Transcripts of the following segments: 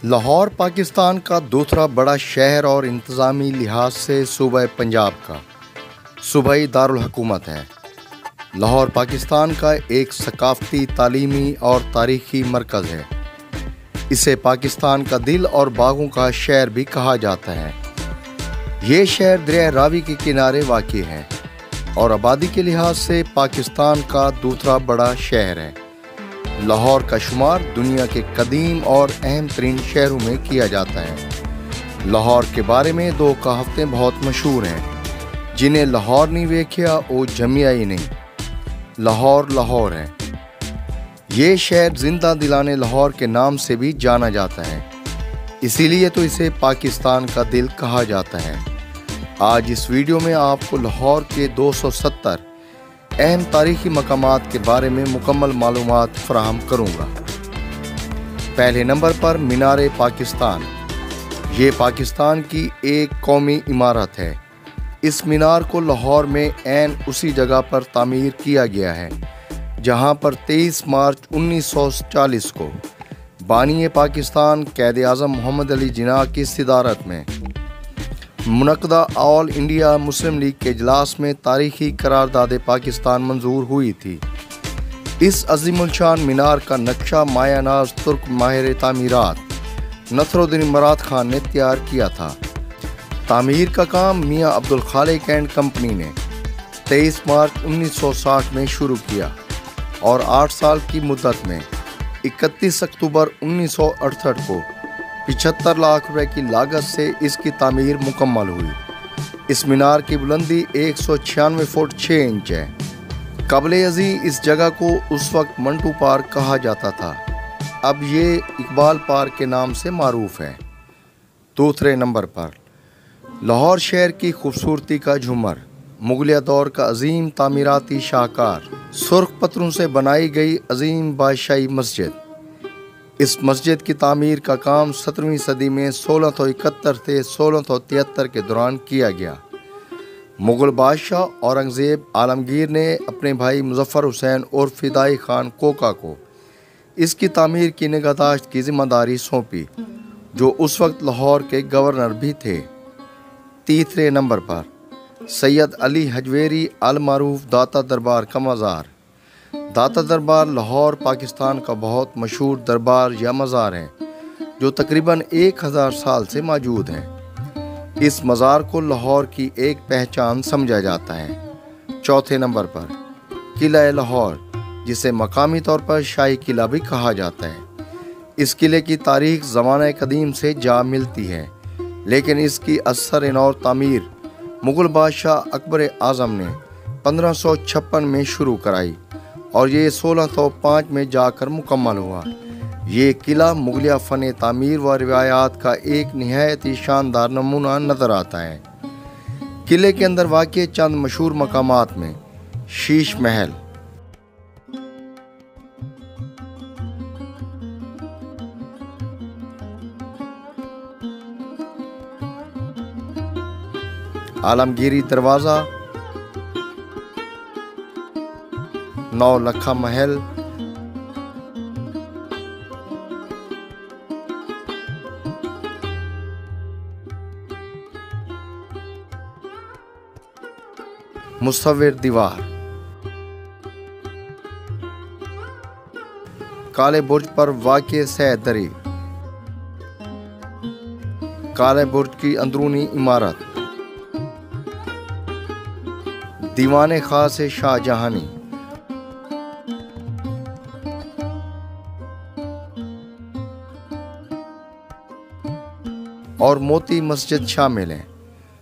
लाहौर पाकिस्तान का दूसरा बड़ा शहर और इंतज़ामी लिहाज से सूबा पंजाब का सूबाई दारुल हुकूमत है। लाहौर पाकिस्तान का एक सकाफ़ती, तालीमी और तारीख़ी मरकज़ है। इसे पाकिस्तान का दिल और बागों का शहर भी कहा जाता है। ये शहर दरिया रावी के किनारे वाक़ई है और आबादी के लिहाज से पाकिस्तान का दूसरा बड़ा शहर है। लाहौर का शुमार दुनिया के कदीम और अहम तरीन शहरों में किया जाता है। लाहौर के बारे में दो कहावतें बहुत मशहूर हैं, जिन्हें लाहौर नहीं वेख्या वो जमिया ही नहीं। लाहौर लाहौर है। ये शहर जिंदा दिलाने लाहौर के नाम से भी जाना जाता है, इसीलिए तो इसे पाकिस्तान का दिल कहा जाता है। आज इस वीडियो में आपको लाहौर के 270 अहम तारीख़ी मकामात के बारे में मुकम्मल मालूमात फराहम करूँगा। पहले नंबर पर मीनार पाकिस्तान। ये पाकिस्तान की एक कौमी इमारत है। इस मीनार को लाहौर में ऐन उसी जगह पर तामीर किया गया है जहाँ पर 23 मार्च 1940 को बानी पाकिस्तान कैद आज़म मोहम्मद अली जिन्ना की सदारत में मुनक़दा ऑल इंडिया मुस्लिम लीग के इजलास में तारीख़ी करारदाद पाकिस्तान मंजूर हुई थी। इस अज़ीमुल-शान मीनार का नक्शा मायानाज तुर्क माहिर तामीरात नसरुद्दीन मुराद खान ने तैयार किया था। तामीर का काम मियाँ अब्दुल खालिक एंड कंपनी ने 23 मार्च 1960 में शुरू किया और 8 साल की मुद्दत में 31 अक्टूबर 1968 को 75 लाख रुपए की लागत से इसकी तामीर मुकम्मल हुई। इस मीनार की बुलंदी 196 फुट 6 इंच है। क़ब्ल अज़ी इस जगह को उस वक्त मंटू पार्क कहा जाता था, अब ये इकबाल पार्क के नाम से मारूफ है। दूसरे नंबर पर लाहौर शहर की खूबसूरती का झूमर, मुगलिया दौर का अजीम तामीराती शाहकार, सुर्ख पत्थरों से बनाई गई अजीम बादशाही मस्जिद। इस मस्जिद की तामीर का काम 17वीं सदी में 1671 से 1673 के दौरान किया गया। मुग़ल बादशाह औरंगज़ेब आलमगीर ने अपने भाई मुज़फ़्फ़र हुसैन और फ़िदाई ख़ान कोका को इसकी तामीर की निगहदाश्त की ज़िम्मेदारी सौंपी, जो उस वक्त लाहौर के गवर्नर भी थे। तीसरे नंबर पर सैयद अली हजवेरी अल मारूफ दाता दरबार का मज़ार। दाता दरबार लाहौर पाकिस्तान का बहुत मशहूर दरबार या मज़ार है, जो तकरीबन 1000 साल से मौजूद है। इस मज़ार को लाहौर की एक पहचान समझा जाता है। चौथे नंबर पर किला लाहौर, जिसे मकामी तौर पर शाही किला भी कहा जाता है। इस किले की तारीख़ ज़माने कदीम से जा मिलती है, लेकिन इसकी असर नौ तामीर मुग़ल बादशाह अकबर आज़म ने 1556 में शुरू कराई और ये 1605 में जाकर मुकम्मल हुआ। ये किला मुगलिया फ़न तामीर व रिवायात का एक निहायत ही शानदार नमूना नज़र आता है। किले के अंदर वाक़ई चंद मशहूर मकामात में शीश महल, आलमगीरी दरवाज़ा, नौ लखा महल, मुसव्विर दीवार, काले बुर्ज पर वाक़ई सैदरी, काले बुर्ज की अंदरूनी इमारत, दीवाने खास शाहजहानी, और मोती मस्जिद शामिल हैं।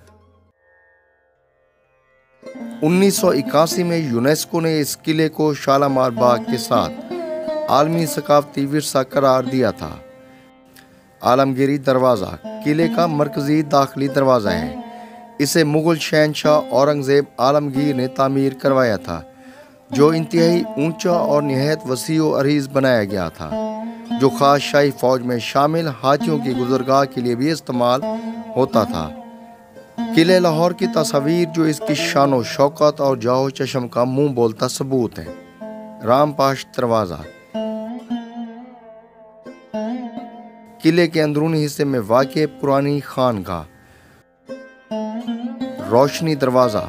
1981 में यूनेस्को ने इस किले को शालामार बाग के साथ आलमी सकाफती विरसा करार दिया था। आलमगीरी दरवाज़ा किले का मरकज़ी दाखिली दरवाज़ा है। इसे मुग़ल शहनशाह औरंगज़ेब आलमगीर ने तामीर करवाया था, जो इंतहाई ऊंचा और निहायत वसी व अरीज़ बनाया गया था, जो ख़ास शाही फ़ौज में शामिल हाथियों की गुज़रगाह के लिए भी इस्तेमाल होता था। किले लाहौर की तस्वीर जो इसकी शान व शौकत और जाओ चश्म का मुँह बोलता सबूत है। रामपाश दरवाज़ा किले के अंदरूनी हिस्से में वाक़ पुरानी खानगाह, रोशनी दरवाज़ा,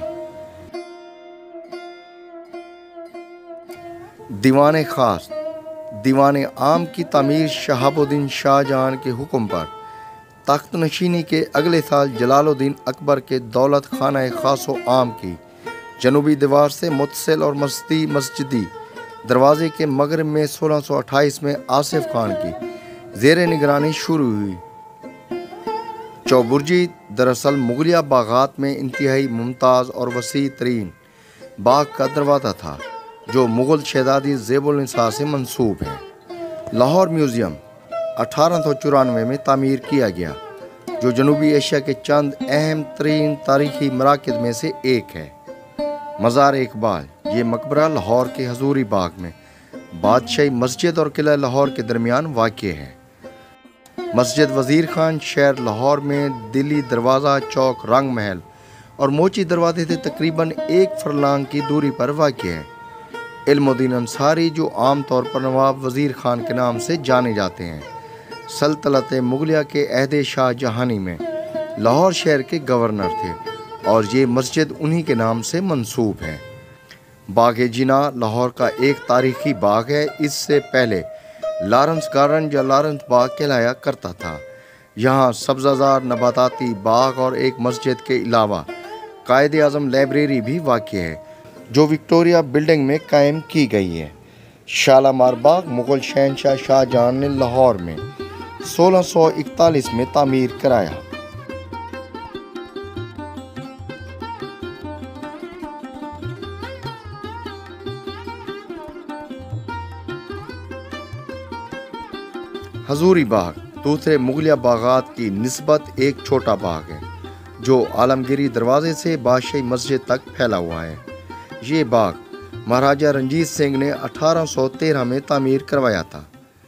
दीवान खास, दीवान आम की तामीर शहाबुद्दीन शाहजहां के हुक्म पर तख्त नशीनी के अगले साल जलालुद्दीन अकबर के दौलत खाना खासो आम की जनूबी दीवार से मुत्तसिल और मस्जिदी दरवाजे के मगरब में 1628 में आसिफ खान की ज़ेर निगरानी शुरू हुई। चौबुर्जी दरअसल मुगलिया बागात में इंतहाई मुमताज़ और वसी तरीन बाग का दरवाज़ा था जो मुग़ल शहज़ादी ज़ेब-उल-निसा से मंसूब है। लाहौर म्यूज़ियम 1894 में तामीर किया गया, जो जनूबी एशिया के चंद अहम तरीन तारीख़ी मराकज़ में से एक है। मज़ार इकबाल, ये मकबरा लाहौर के हजूरी बाग में बादशाही मस्जिद और किला लाहौर के दरमियान वाक़े है। मस्जिद वज़ीर खान शहर लाहौर में दिल्ली दरवाज़ा चौक, रंग महल और मोची दरवाजे से तकरीबन 1 फरलांग की दूरी पर वाक़ है। इल्मुद्दीन अंसारी, जो आम तौर पर नवाब वज़ीर खान के नाम से जाने जाते हैं, सल्तनत मुगलिया के अहद शाहजहानी में लाहौर शहर के गवर्नर थे और ये मस्जिद उन्हीं के नाम से मंसूब है। बाग जिना लाहौर का एक तारीख़ी बाग है। इससे पहले लॉरेंस गार्डन या लॉरेंस बाग कहलाया करता था। यहाँ सब्ज़ाज़ार नबाताती बाग और एक मस्जिद के अलावा कायद-ए-आज़म लाइब्रेरी भी वाक़ है, जो विक्टोरिया बिल्डिंग में कायम की गई है। शालामार बाग मुग़ल शहंशाह शाहजहां ने लाहौर में 1641 में तामीर कराया। हजूरी बाग दूसरे मुगलिया बागात की निस्बत एक छोटा बाग है, जो आलमगीरी दरवाजे से बादशाही मस्जिद तक फैला हुआ है। ये बाग महाराजा रंजीत सिंह ने 1813 में तामीर करवाया था।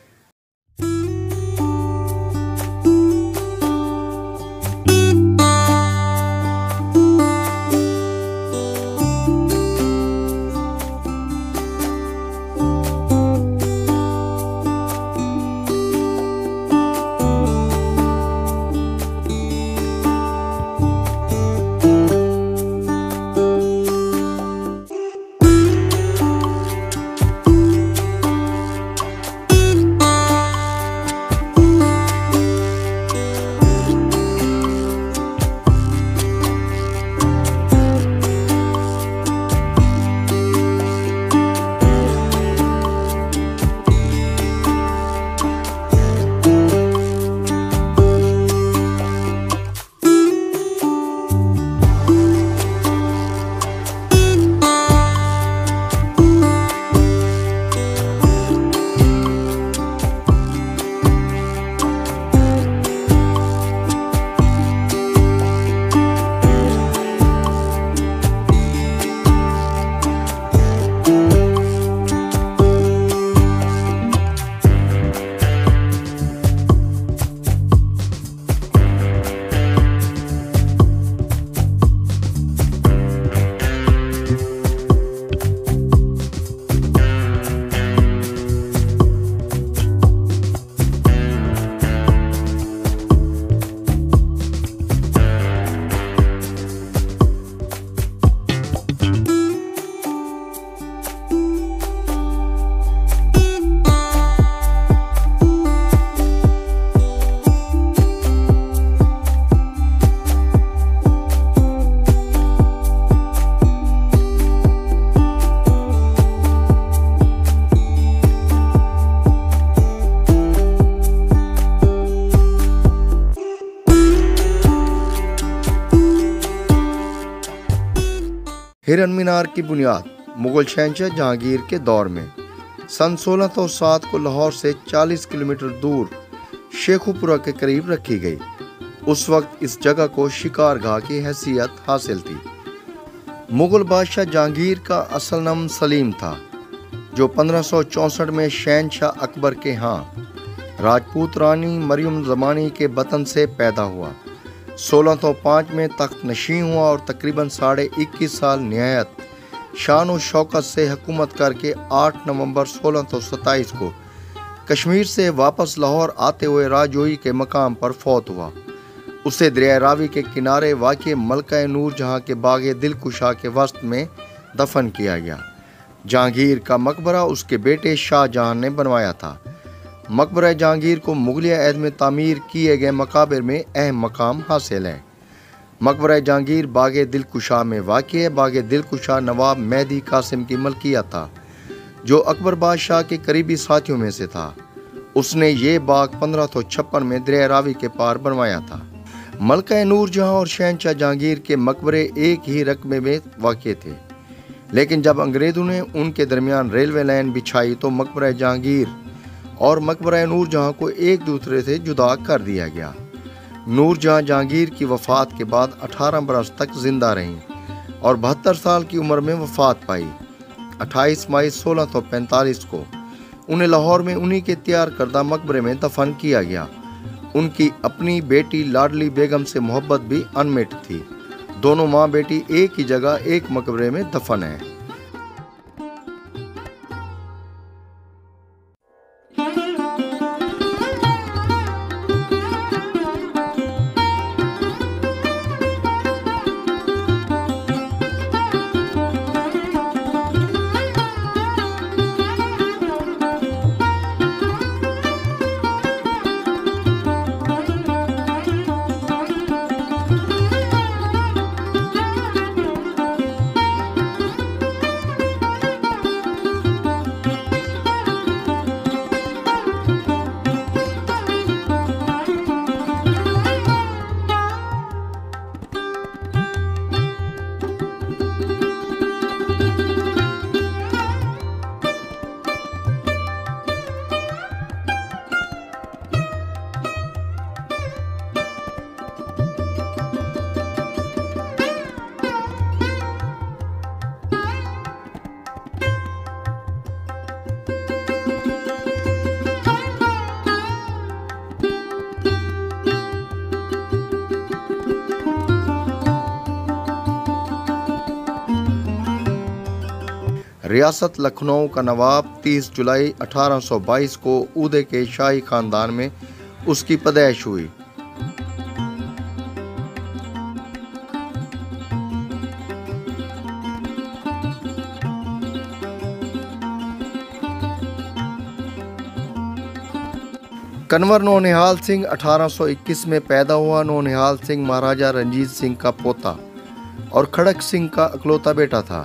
हिरन मीनार की बुनियाद मुगल शहंशाह जहांगीर के दौर में सन 1607 को लाहौर से 40 किलोमीटर दूर शेखुपुरा के करीब रखी गई। उस वक्त इस जगह को शिकारगाह की हैसियत हासिल थी। मुगल बादशाह जहांगीर का असल नाम सलीम था, जो 1564 में शहंशाह अकबर के यहाँ राजपूत रानी मरियम ज़मानी के बतन से पैदा हुआ। 1605 में तख्त नशीं हुआ और तकरीबन 21.5 साल निहायत शान और शौकत से हुकूमत करके 8 नवंबर 1627 को कश्मीर से वापस लाहौर आते हुए राजौरी के मकाम पर फौत हुआ। उसे दरिया रावी के किनारे वाक़ मलका नूर जहाँ के बाग दिलकुशा के वस्त में दफन किया गया। जहांगीर का मकबरा उसके बेटे शाहजहां ने बनवाया था। मकबरा जहांगीर को मुगलिया अहद में तामीर किए गए मकाबिर में अहम मकाम हासिल है। मकबरा जहांगीर बाग दिलकुशा में वाक़ है। बाग दिलकुशा नवाब मेहदी कासिम की मलकियत था, जो अकबर बादशाह के करीबी साथियों में से था। उसने ये बाग 1556 में दरिया रावी के पार बनवाया था। मलका नूर जहाँ और शहनशाह जहांगीर के मकबरे एक ही रकबे में वाक़ थे, लेकिन जब अंग्रेज़ों ने उनके दरमियान रेलवे लाइन बिछाई तो मकबरा जहांगीर और मकबरा नूर जहाँ को एक दूसरे से जुदा कर दिया गया। नूर जहाँ जहांगीर की वफ़ात के बाद 18 बरस तक जिंदा रहीं और 72 साल की उम्र में वफ़ात पाई। 28 मई 1645 को उन्हें लाहौर में उन्हीं के तैयार करदा मकबरे में दफन किया गया। उनकी अपनी बेटी लाडली बेगम से मोहब्बत भी अनमिट थी। दोनों माँ बेटी एक ही जगह एक मकबरे में दफन है। रियासत लखनऊ का नवाब 30 जुलाई 1822 को उदय के शाही खानदान में उसकी पैदाइश हुई। कन्वर नौनिहाल सिंह 1821 में पैदा हुआ। नौनिहाल सिंह महाराजा रंजीत सिंह का पोता और खड़क सिंह का इकलौता बेटा था।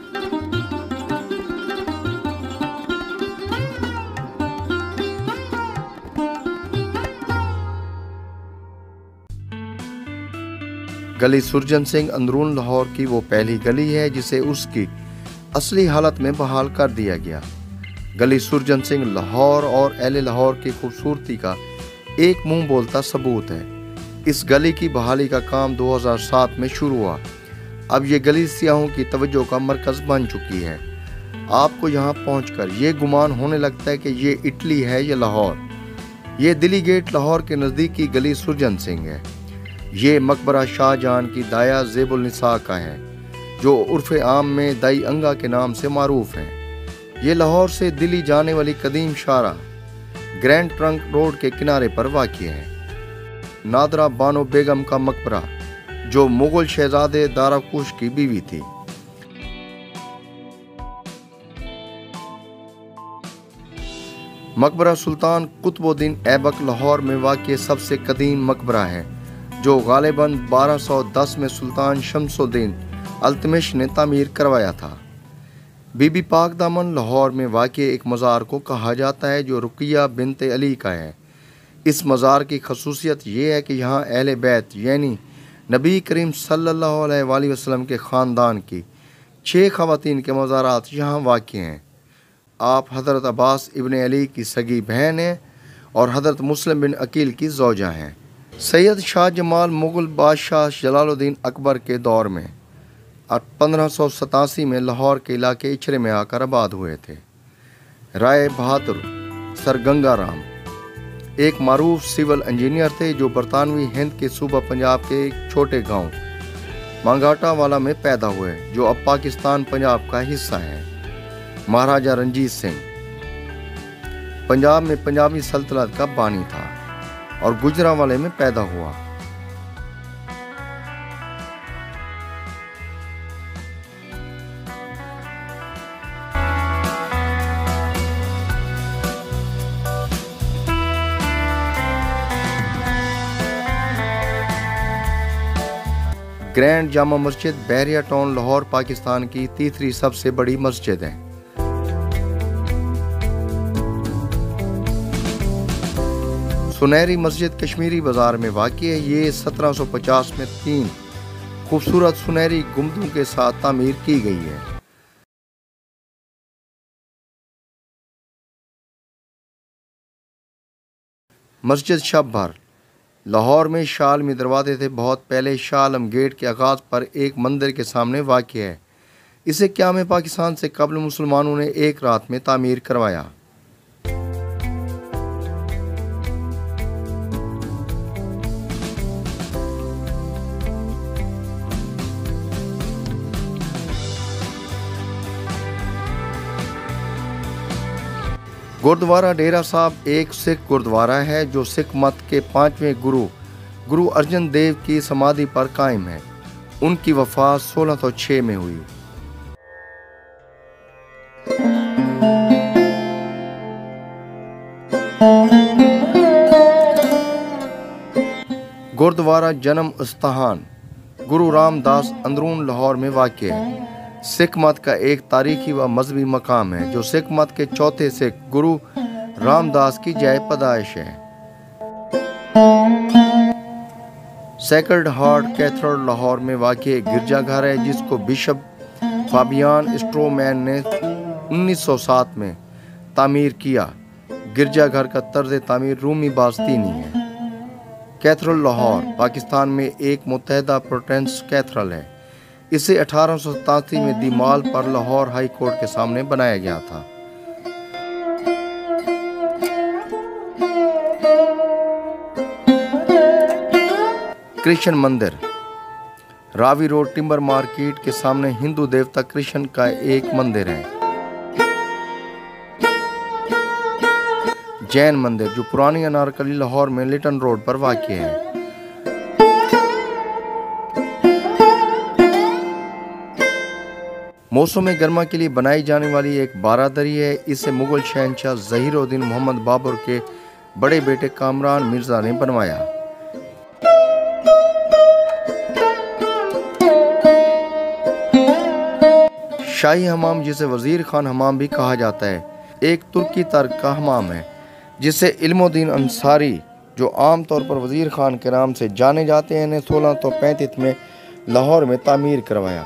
गली सुरजन सिंह अंदरून लाहौर की वो पहली गली है जिसे उसकी असली हालत में बहाल कर दिया गया। गली सुरजन सिंह लाहौर और अहले लाहौर की खूबसूरती का एक मुंह बोलता सबूत है। इस गली की बहाली का काम 2007 में शुरू हुआ। अब ये गली सियाहों की तवज्जो का मरकज़ बन चुकी है। आपको यहाँ पहुँचकर ये गुमान होने लगता है कि ये इटली है या लाहौर। ये दिल्ली गेट लाहौर के नज़दीकी गली सुरजन सिंह है। ये मकबरा शाहजहां की दाया ज़ेबुल निसा का है, जो उर्फ़ आम में दाई अंगा के नाम से मारूफ है। ये लाहौर से दिल्ली जाने वाली कदीम शाहराह ग्रैंड ट्रंक रोड के किनारे पर वाक़िअ है। नादरा बानो बेगम का मकबरा, जो मुगल शहजादे दाराकुश की बीवी थी। मकबरा सुल्तान कुतुबुद्दीन ऐबक लाहौर में वाक़िअ सबसे कदीम मकबरा है, जो गालिबन 1210 में सुल्तान शमसुद्दीन अल्तमिश ने तामीर करवाया था। बीबी पाक दामन लाहौर में वाक़िअ एक मज़ार को कहा जाता है, जो रुक़िया बिनते अली का है। इस मज़ार की खसूसियत ये है कि यहाँ अहले बैत यानी नबी करीम सल्लल्लाहु अलैहि वसल्लम के ख़ानदान की 6 ख़वातीन के मज़ारात यहाँ वाक़िअ हैं। आप हज़रत अब्बास इब्न अली की सगी बहन हैं और हज़रत मुस्लिम बिन अकील की ज़ौजा हैं। सैयद शाह जमाल मुग़ल बादशाह जलालुद्दीन अकबर के दौर में 1587 में लाहौर के इलाके इचरे में आकर आबाद हुए थे। राय बहादुर सर गंगाराम एक मारूफ सिविल इंजीनियर थे, जो बरतानवी हिंद के सूबा पंजाब के एक छोटे गांव मांगाटा वाला में पैदा हुए, जो अब पाकिस्तान पंजाब का हिस्सा है। महाराजा रंजीत सिंह पंजाब में पंजाबी सल्तनत का बानी था और गुजरांवाले में पैदा हुआ। ग्रैंड जामा मस्जिद बहरिया टाउन लाहौर पाकिस्तान की तीसरी सबसे बड़ी मस्जिद है। सुनहरी मस्जिद कश्मीरी बाजार में वाक़ई है। ये 1750 में 3 खूबसूरत सुनहरी गुंबदों के साथ तामीर की गई है। मस्जिद शबभर लाहौर में शाह आलमी दरवाजे थे बहुत पहले। शाह आलम गेट के आगाज़ पर एक मंदिर के सामने वाक़ई है। इसे क़याम पाकिस्तान से कबल मुसलमानों ने एक रात में तामीर करवाया। गुरुद्वारा डेरा साहब एक सिख गुरुद्वारा है जो सिख मत के 5वें गुरु अर्जन देव की समाधि पर कायम है। उनकी वफात 1606 में हुई। गुरुद्वारा जन्म स्थान गुरु रामदास अंदरून लाहौर में वाक़ई है। सिख मत का एक तारीखी व मजहबी मकाम है जो सिख मत के चौथे सिख गुरु रामदास की जय पैदाइश है। सेक्रेड हार्ट कैथेड्रल लाहौर में वाक़ई गिरजाघर है जिसको बिशप फाबियान स्ट्रोमैन ने 1907 में तामीर किया। गिरजाघर का तर्ज तामीर रूमी बास्तीनी है। कैथेड्रल लाहौर पाकिस्तान में एक मुत्तहदा प्रोटेस्टेंट कैथेड्रल है। इसे 1887 में दी मॉल पर लाहौर हाई कोर्ट के सामने बनाया गया था। कृष्ण मंदिर रावी रोड टिम्बर मार्केट के सामने हिंदू देवता कृष्ण का एक मंदिर है। जैन मंदिर जो पुरानी अनारकली लाहौर में लिटन रोड पर वाक़ई है। मौसम गर्मा के लिए बनाई जाने वाली एक बारादरी है। इसे मुगल शहंशाह ज़हीरुद्दीन मोहम्मद बाबर के बड़े बेटे कामरान मिर्ज़ा ने बनवाया। शाही हमाम जिसे वजीर खान हमाम भी कहा जाता है एक तुर्की तर्क का हमाम है जिसे इल्मुद्दीन अंसारी जो आम तौर पर वजीर खान के नाम से जाने जाते हैं ने 1635 में लाहौर में तामीर करवाया।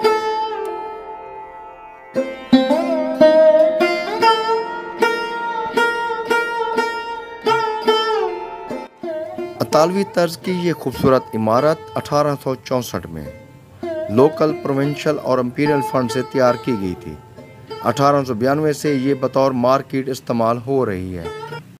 इतालवी तर्ज की ये खूबसूरत इमारत 1864 में लोकल प्रोविंशियल और इंपीरियल फंड से तैयार की गई थी। 1892 से ये बतौर मार्केट इस्तेमाल हो रही है।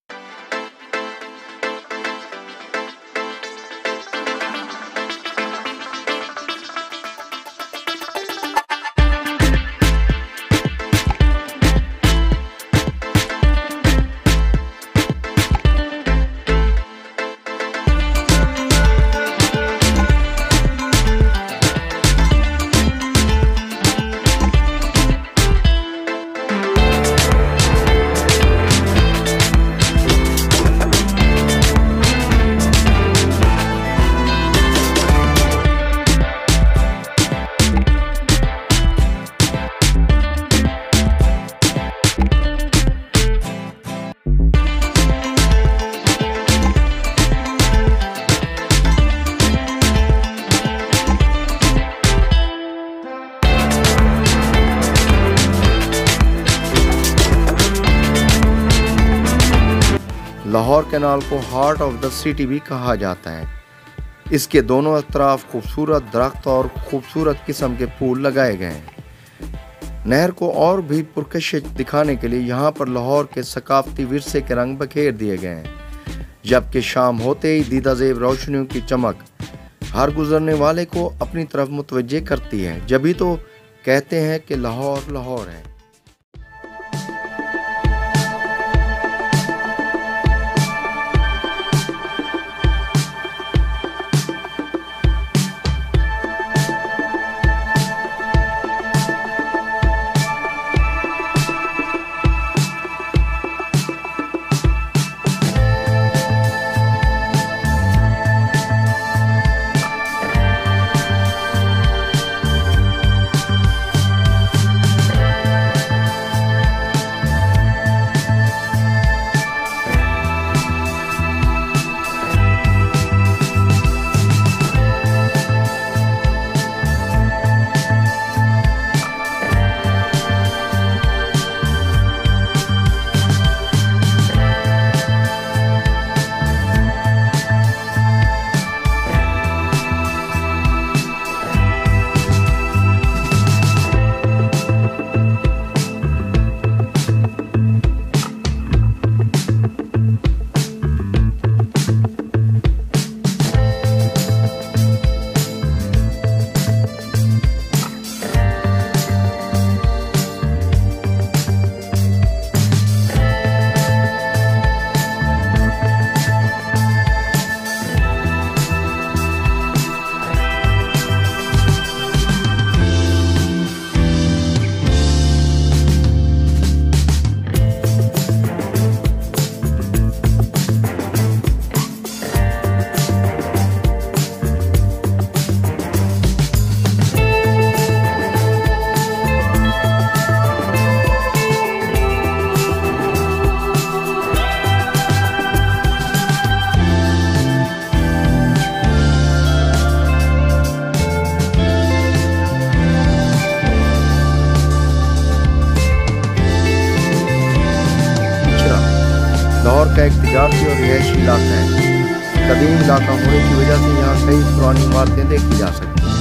लाहौर कैनाल को हार्ट ऑफ द सिटी भी कहा जाता है। इसके दोनों अतराफ खूबसूरत दरख्त और खूबसूरत किस्म के फूल लगाए गए हैं। नहर को और भी पुरकशिश दिखाने के लिए यहाँ पर लाहौर के सकाफती विरसे के रंग बखेर दिए गए हैं। जबकि शाम होते ही दीदाजेब रोशनियों की चमक हर गुजरने वाले को अपनी तरफ मुतवज्जे करती है। जभी तो कहते हैं कि लाहौर लाहौर है। और रिहायशी इलाका है। कदीम इलाका होने की वजह से यहाँ कई पुरानी इमारतें देखी जा सकती हैं।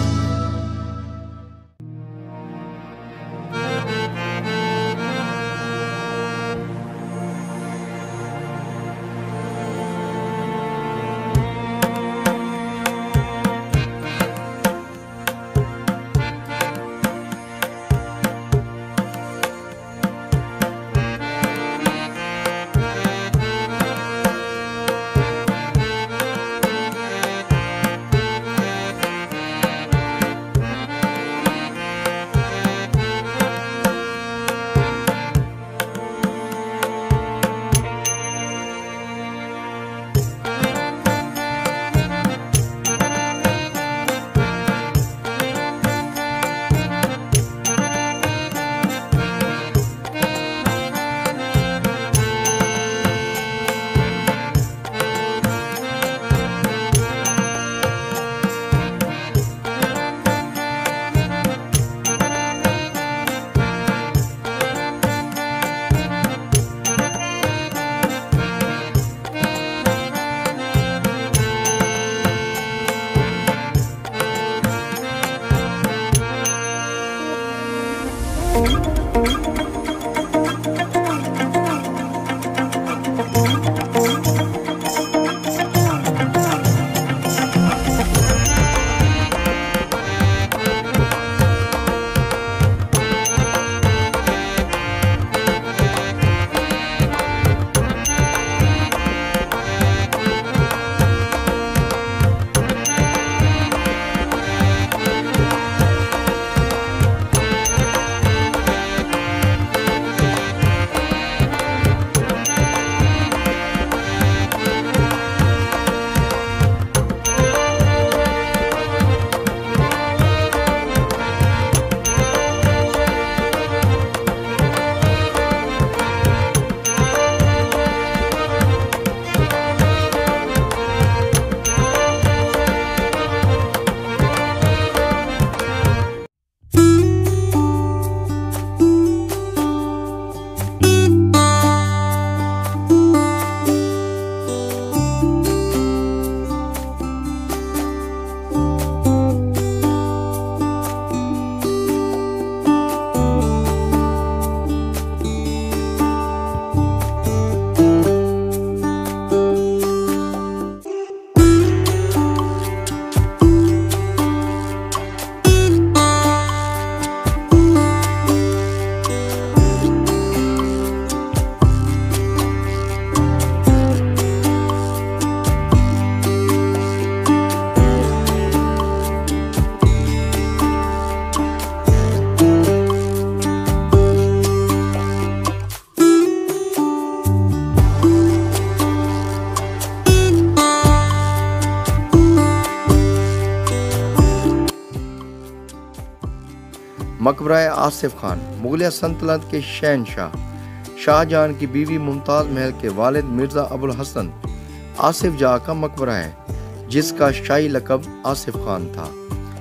मकबरा आसिफ खान मुगलिया सल्तनत के शहनशाह शाहजहां की बीवी मुमताज़ महल के वालिद मिर्ज़ा अबुल हसन आसिफ जहाँ का मकबरा है, जिसका शाही लक़ब आसिफ खान था।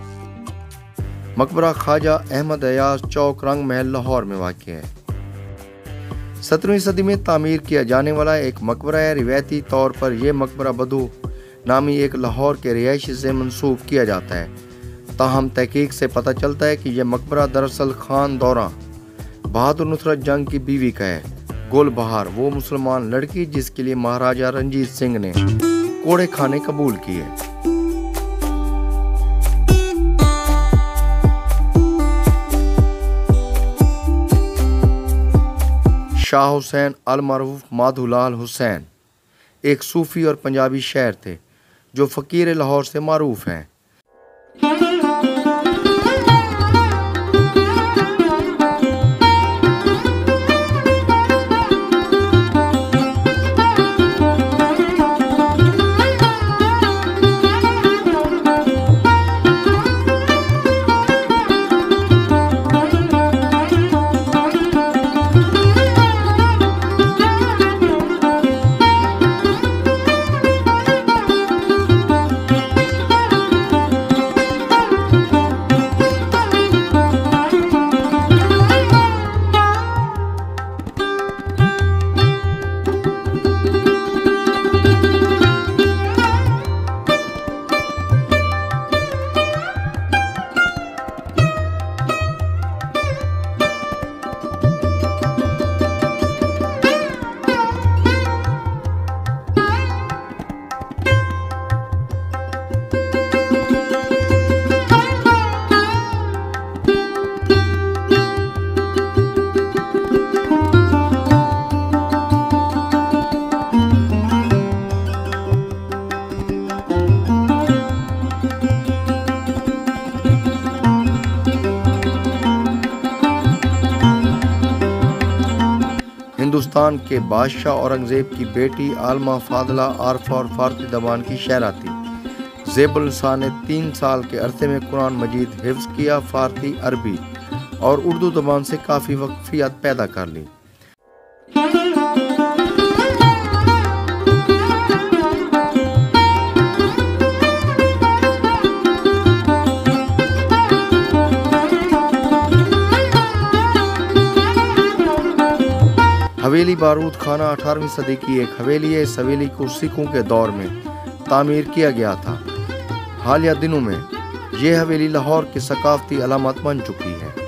मकबरा ख्वाजा अहमद अयाज चौक रंग महल लाहौर में वाक़ है। 17वीं सदी में तामीर किया जाने वाला एक मकबरा है। रिवायती तौर पर यह मकबरा बदू नामी एक लाहौर के रिहायशी से मंसूब किया जाता है। ताहम तहकीक से पता चलता है कि यह मकबरा दरअसल खान दौरा बहादुर नुसरत जंग की बीवी का है। गुल बहार वो मुसलमान लड़की जिसके लिए महाराजा रंजीत सिंह ने कोड़े खाने कबूल किए। शाह हुसैन अल मरूफ माधुलाल हुसैन एक सूफी और पंजाबी शायर थे जो फ़कीर लाहौर से मारूफ हैं। हिंदुस्तान के बादशाह औरंगज़ेब की बेटी आलमा फादला आरफा और फारसी ज़बान की शायरा थी। ज़ेबुल निसा ने 3 साल के अरसे में कुरान मजीद हिफ्ज़ किया, फारसी, अरबी और उर्दू ज़बान से काफ़ी वाक़फ़ियत पैदा कर ली। हवेली बारूद खाना 18वीं सदी की एक हवेली है। इस हवेली को सिखों के दौर में तामीर किया गया था। हालिया दिनों में यह हवेली लाहौर की सकाफती अलामत बन चुकी है।